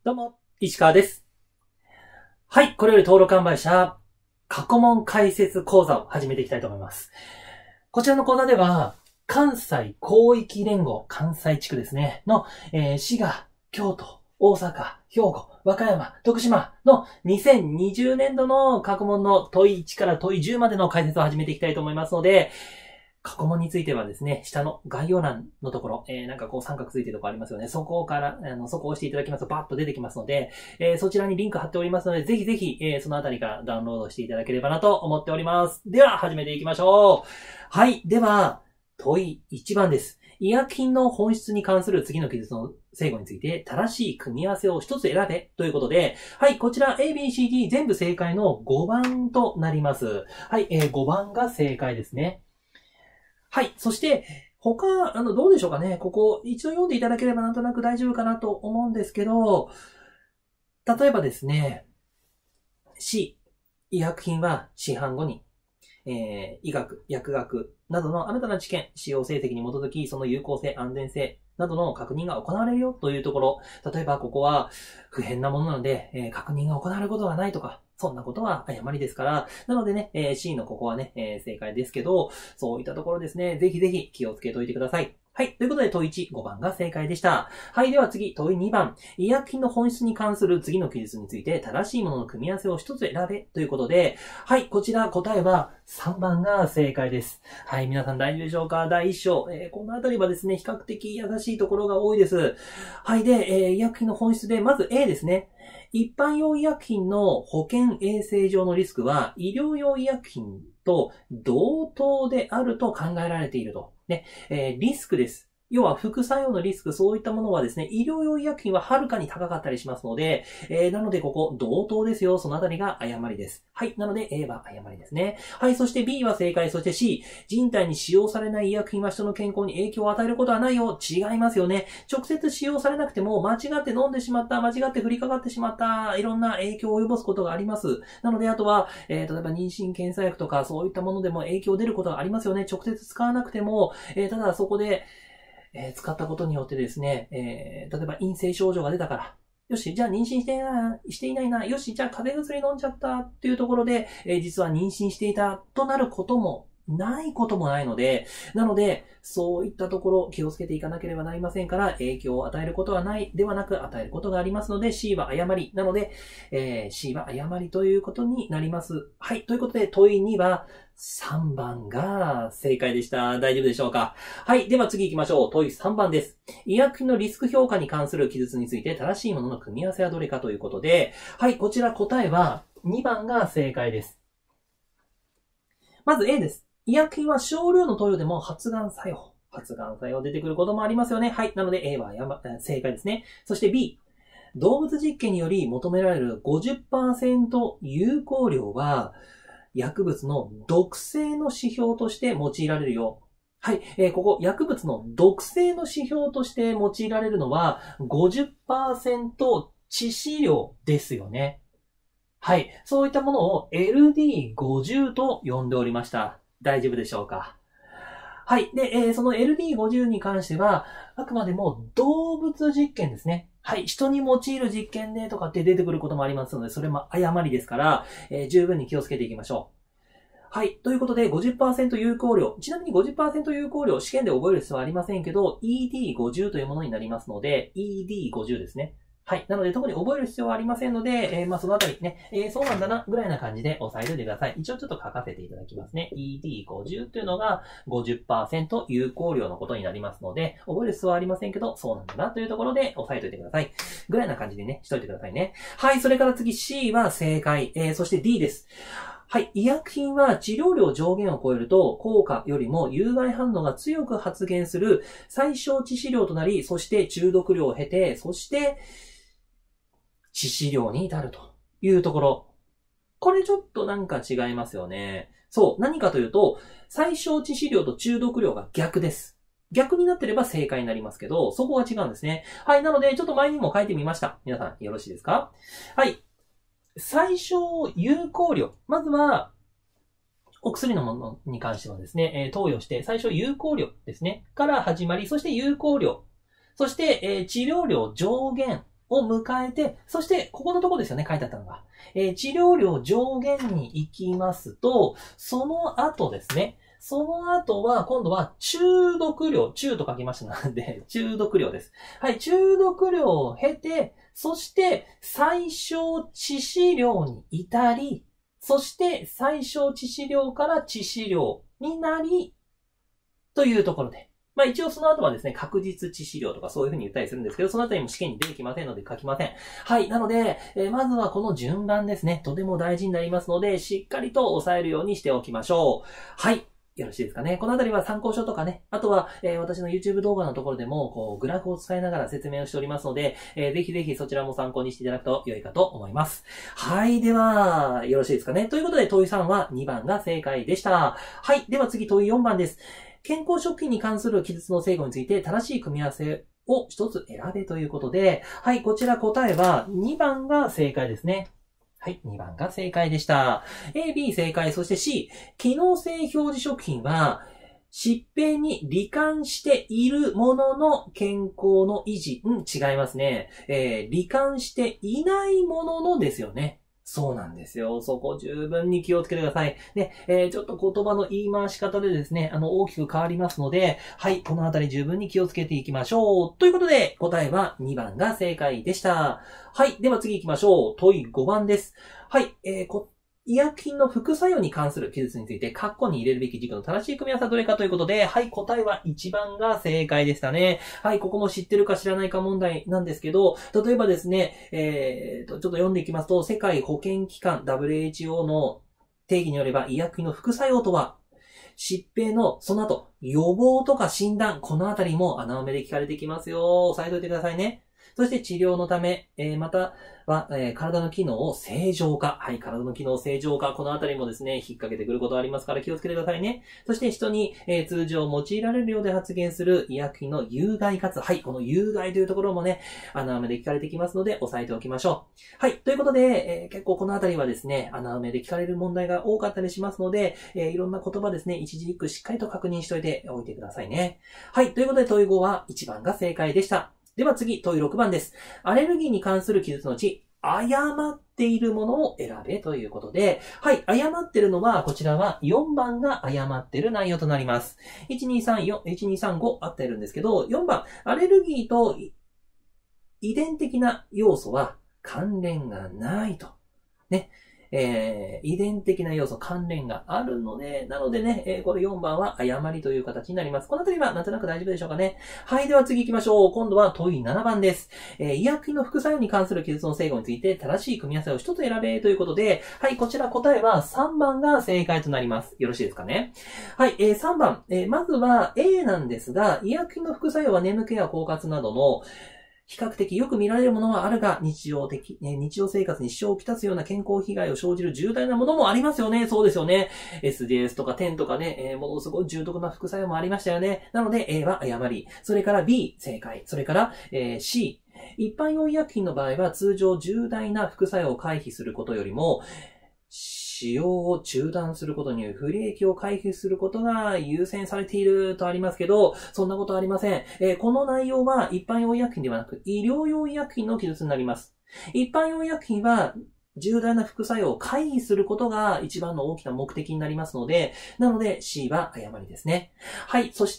どうも、石川です。はい、これより登録販売者、過去問解説講座を始めていきたいと思います。こちらの講座では、関西広域連合、関西地区ですね、の、滋賀、京都、大阪、兵庫、和歌山、徳島の2020年度の過去問の問い1から問い10までの解説を始めていきたいと思いますので、過去問についてはですね、下の概要欄のところ、なんかこう三角ついてるところありますよね。そこから、そこを押していただきますとバッと出てきますので、そちらにリンク貼っておりますので、ぜひぜひ、そのあたりからダウンロードしていただければなと思っております。では、始めていきましょう。はい。では、問い1番です。医薬品の本質に関する次の記述の正誤について正しい組み合わせを一つ選べということで、はい、こちら A、B、C、D 全部正解の5番となります。はい、5番が正解ですね。はい。そして、他、どうでしょうかね。ここ、一度読んでいただければなんとなく大丈夫かなと思うんですけど、例えばですね、C、医薬品は市販後に、医学、薬学などの新たな知見、使用成績に基づき、その有効性、安全性などの確認が行われるよというところ、例えばここは不変なものなので、確認が行われることがないとか、そんなことは誤りですから、なのでね、C のここはね、正解ですけど、そういったところですね、ぜひぜひ気をつけておいてください。はい。ということで、問い1、5番が正解でした。はい。では次、問い2番。医薬品の本質に関する次の記述について、正しいものの組み合わせを一つ選べということで、はい。こちら答えは3番が正解です。はい。皆さん大丈夫でしょうか？第1章。このあたりはですね、比較的優しいところが多いです。はい。で、医薬品の本質で、まず A ですね。一般用医薬品の保健衛生上のリスクは、医療用医薬品と同等であると考えられていると。ね、リスクです。要は副作用のリスク、そういったものはですね、医療用医薬品ははるかに高かったりしますので、なのでここ、同等ですよ。そのあたりが誤りです。はい。なので A は誤りですね。はい。そして B は正解。そして C、人体に使用されない医薬品は人の健康に影響を与えることはないよ。違いますよね。直接使用されなくても、間違って飲んでしまった、間違って降りかかってしまった、いろんな影響を及ぼすことがあります。なので、あとは、例えば妊娠検査薬とか、そういったものでも影響出ることがありますよね。直接使わなくても、ただそこで、使ったことによってですね、例えば陰性症状が出たから、よし、じゃあ妊娠していないな、よし、じゃあ風邪薬飲んじゃったっていうところで、実は妊娠していたとなることもないこともないので、なので、そういったところ気をつけていかなければなりませんから、影響を与えることはないではなく与えることがありますので、C は誤り。なので、C は誤りということになります。はい。ということで、問い2は3番が正解でした。大丈夫でしょうか？はい。では次行きましょう。問い3番です。医薬品のリスク評価に関する記述について正しいものの組み合わせはどれかということで、はい。こちら答えは2番が正解です。まず A です。医薬品は少量の投与でも発がん作用出てくることもありますよね。はい。なので A は正解ですね。そして B。動物実験により求められる 50% 有効量は薬物の毒性の指標として用いられるよ。はい。ここ、薬物の毒性の指標として用いられるのは 50% 致死量ですよね。はい。そういったものを LD50 と呼んでおりました。大丈夫でしょうか？はい。で、その LD50 に関しては、あくまでも動物実験ですね。はい。人に用いる実験でとかって出てくることもありますので、それも誤りですから、十分に気をつけていきましょう。はい。ということで、50% 有効量。ちなみに 50% 有効量、試験で覚える必要はありませんけど、ED50 というものになりますので、ED50 ですね。はい。なので、特に覚える必要はありませんので、そのあたりね、そうなんだな、ぐらいな感じで押さえておいてください。一応ちょっと書かせていただきますね。ED50 というのが 50% 有効量のことになりますので、覚える必要はありませんけど、そうなんだなというところで押さえておいてください。ぐらいな感じでね、しといてくださいね。はい。それから次 C は正解。そして D です。はい。医薬品は治療量上限を超えると効果よりも有害反応が強く発現する最小致死量となり、そして中毒量を経て、そして致死量に至るというところ。これちょっとなんか違いますよね。そう。何かというと、最小致死量と中毒量が逆です。逆になってれば正解になりますけど、そこは違うんですね。はい。なので、ちょっと前にも書いてみました。皆さん、よろしいですか？はい。最小有効量。まずは、お薬のものに関してはですね、投与して、最初有効量ですね。から始まり、そして有効量。そして、治療量上限を迎えて、そしてここのところですよね、書いてあったのが。治療量上限に行きますと、その後ですね、その後は、今度は中毒量、中と書きましたので、中毒量です。はい、中毒量を経て、そして最小致死量に至り、そして最小致死量から致死量になり、というところで。まあ一応その後はですね、確実致死量とかそういう風に言ったりするんですけど、その後にも試験に出てきませんので書きません。はい。なので、まずはこの順番ですね、とても大事になりますので、しっかりと押さえるようにしておきましょう。はい。よろしいですかね。このあたりは参考書とかね、あとは、私の YouTube 動画のところでも、グラフを使いながら説明をしておりますので、ぜひぜひそちらも参考にしていただくと良いかと思います。はい。では、よろしいですかね。ということで、問い3は2番が正解でした。はい。では次、問い4番です。健康食品に関する記述の正誤について正しい組み合わせを一つ選べということで、はい。こちら答えは2番が正解ですね。はい、2番が正解でした。A、B 正解、そして C、機能性表示食品は、疾病に罹患しているものの健康の維持。違いますね。罹患していないもののですよね。そうなんですよ。そこ十分に気をつけてください。で、ちょっと言葉の言い回し方でですね、大きく変わりますので、はい、このあたり十分に気をつけていきましょう。ということで、答えは2番が正解でした。はい、では次行きましょう。問い5番です。はい、医薬品の副作用に関する記述について、括弧に入れるべき軸の正しい組み合わせはどれかということで、はい、答えは1番が正解でしたね。はい、ここも知ってるか知らないか問題なんですけど、例えばですね、ちょっと読んでいきますと、世界保健機関 WHO の定義によれば、医薬品の副作用とは、疾病のその後、予防とか診断、このあたりも穴埋めで聞かれてきますよ。押さえておいてくださいね。そして治療のため、または、体の機能を正常化。はい、体の機能を正常化。このあたりもですね、引っ掛けてくることがありますから気をつけてくださいね。そして人に、通常用いられるようで発言する医薬品の有害かつ。はい、この有害というところもね、穴埋めで聞かれてきますので、押さえておきましょう。はい、ということで、結構このあたりはですね、穴埋めで聞かれる問題が多かったりしますので、いろんな言葉ですね、一字一句しっかりと確認しておいてくださいね。はい、ということで問い5は1番が正解でした。では次、問い6番です。アレルギーに関する記述のうち、誤っているものを選べということで、はい、誤ってるのは、こちらは4番が誤ってる内容となります。1234、1235あってるんですけど、4番、アレルギーと遺伝的な要素は関連がないと。ね。遺伝的な要素、関連があるので、なのでね、これ4番は誤りという形になります。このあたりはなんとなく大丈夫でしょうかね。はい、では次行きましょう。今度は問い7番です。医薬品の副作用に関する記述の正誤について正しい組み合わせを一つ選べということで、はい、こちら答えは3番が正解となります。よろしいですかね。はい、3番、まずは A なんですが、医薬品の副作用は眠気や狡猾などの比較的よく見られるものはあるが、日常生活に支障をきたすような健康被害を生じる重大なものもありますよね。そうですよね。SDS とか10とかね、ものすごい重篤な副作用もありましたよね。なので A は誤り。それから B 正解。それから、C。一般用医薬品の場合は通常重大な副作用を回避することよりも、使用を中断することによる不利益を回避することが優先されているとありますけど、そんなことはありません。この内容は一般用医薬品ではなく医療用医薬品の記述になります。一般用医薬品は重大な副作用を回避することが一番の大きな目的になりますので、なので C は誤りですね。はい、そして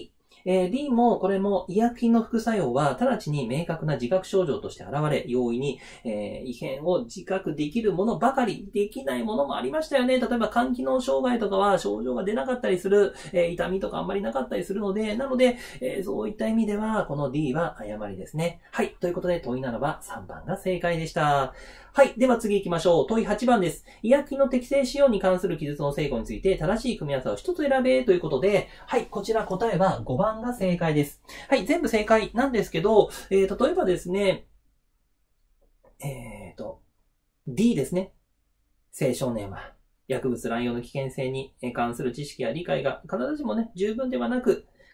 D。D も、これも医薬品の副作用は直ちに明確な自覚症状として現れ、容易に、異変を自覚できるものばかり、できないものもありましたよね。例えば肝機能障害とかは症状が出なかったりする、痛みとかあんまりなかったりするので、なので、そういった意味では、この D は誤りですね。はい。ということで、問いならば3番が正解でした。はい。では次行きましょう。問い8番です。医薬品の適正使用に関する記述の正誤について正しい組み合わせを一つ選べということで、はい。こちら答えは5番が正解です。はい。全部正解なんですけど、例えばですね、D ですね。青少年は薬物乱用の危険性に関する知識や理解が必ずしもね、十分ではなく、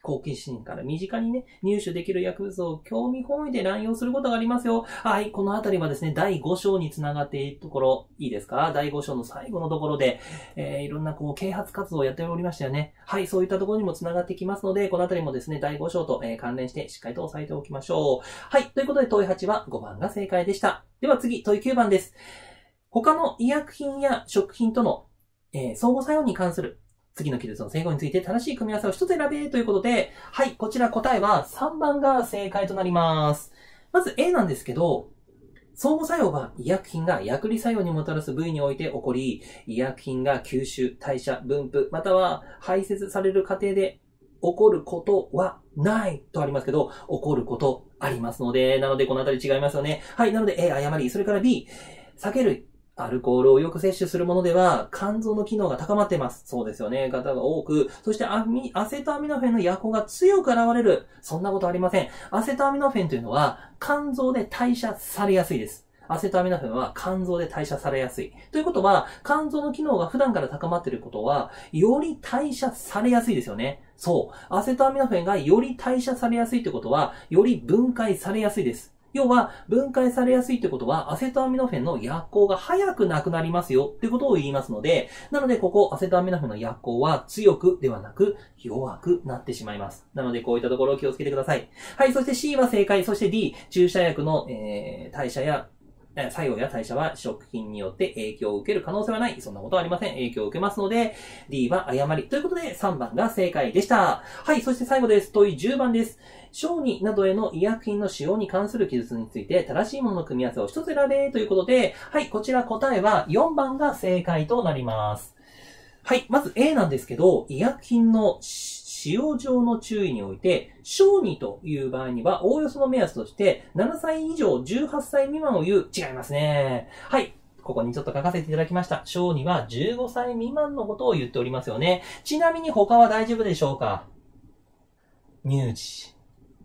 好奇心から身近にね、入手できる薬物を興味本位で乱用することがありますよ。はい、このあたりはですね、第5章につながっているところ、いいですか？第5章の最後のところで、いろんな啓発活動をやっておりましたよね。はい、そういったところにもつながってきますので、このあたりもですね、第5章と、関連してしっかりと押さえておきましょう。はい、ということで問い8は5番が正解でした。では次、問い9番です。他の医薬品や食品との、相互作用に関する次の記述の正誤について正しい組み合わせを一つ選べということで、はい、こちら答えは3番が正解となります。まず A なんですけど、相互作用は医薬品が薬理作用にもたらす部位において起こり、医薬品が吸収、代謝、分布、または排泄される過程で起こることはないとありますけど、起こることありますので、なのでこのあたり違いますよね。はい、なので A、誤り。それから B、酒類。アルコールをよく摂取するものでは、肝臓の機能が高まっています。そうですよね。方が多く。そしてアセトアミノフェンの薬効が強く現れる。そんなことありません。アセトアミノフェンというのは、肝臓で代謝されやすいです。アセトアミノフェンは肝臓で代謝されやすい。ということは、肝臓の機能が普段から高まっていることは、より代謝されやすいですよね。そう。アセトアミノフェンがより代謝されやすいということは、より分解されやすいです。要は、分解されやすいってことは、アセトアミノフェンの薬効が早くなくなりますよってことを言いますので、なので、ここ、アセトアミノフェンの薬効は強くではなく、弱くなってしまいます。なので、こういったところを気をつけてください。はい、そして C は正解。そして D、注射薬の、代謝や、作用や代謝は食品によって影響を受ける可能性はない。そんなことはありません。影響を受けますので、D は誤り。ということで、3番が正解でした。はい、そして最後です。問い10番です。小児などへの医薬品の使用に関する記述について、正しいものの組み合わせを一つ選べということで、はい、こちら答えは4番が正解となります。はい、まず A なんですけど、医薬品の使用上の注意において、小児という場合には、おおよその目安として、7歳以上18歳未満を言う。違いますね。はい。ここにちょっと書かせていただきました。小児は15歳未満のことを言っておりますよね。ちなみに他は大丈夫でしょうか？乳児、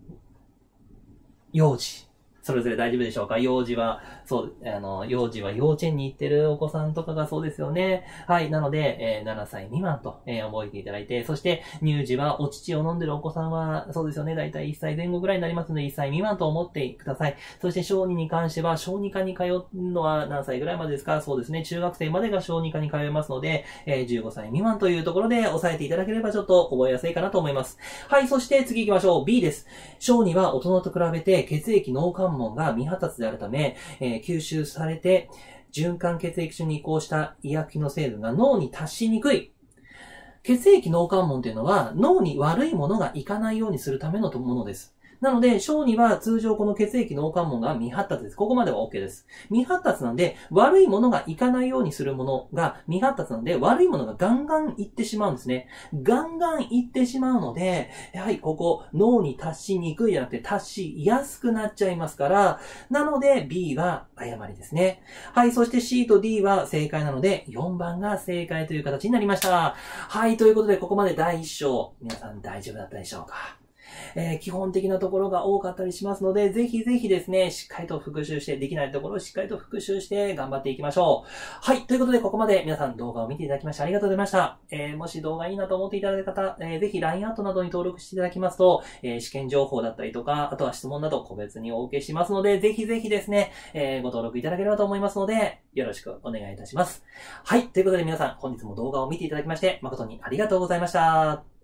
幼児。それぞれ大丈夫でしょうか？幼児は、そう、幼児は幼稚園に行ってるお子さんとかがそうですよね。はい。なので、7歳未満と、覚えていただいて、そして、乳児はお乳を飲んでるお子さんは、そうですよね。だいたい1歳前後ぐらいになりますので、1歳未満と思ってください。そして、小児に関しては、小児科に通うのは何歳ぐらいまでですか？そうですね。中学生までが小児科に通いますので、15歳未満というところで押さえていただければちょっと覚えやすいかなと思います。はい。そして、次行きましょう。B です。小児は大人と比べて血液脳関門が未発達であるため、吸収されて循環血液中に移行した医薬品の成分が脳に達しにくい。血液脳関門というのは脳に悪いものがいかないようにするためのものです。なので、小児は通常この血液脳関門が未発達です。ここまでは OK です。未発達なんで、悪いものがいかないようにするものが未発達なんで、悪いものがガンガンいってしまうんですね。ガンガンいってしまうので、やはりここ、脳に達しにくいじゃなくて、達しやすくなっちゃいますから、なので B は誤りですね。はい、そして C と D は正解なので、4番が正解という形になりました。はい、ということで、ここまで第1章、皆さん大丈夫だったでしょうか？基本的なところが多かったりしますので、ぜひぜひですね、しっかりと復習して、できないところをしっかりと復習して頑張っていきましょう。はい。ということで、ここまで皆さん動画を見ていただきましてありがとうございました。もし動画いいなと思っていただいた方、ぜひ LINE アットなどに登録していただきますと、試験情報だったりとか、あとは質問など個別にお受けしますので、ぜひぜひですね、ご登録いただければと思いますので、よろしくお願いいたします。はい。ということで皆さん、本日も動画を見ていただきまして、誠にありがとうございました。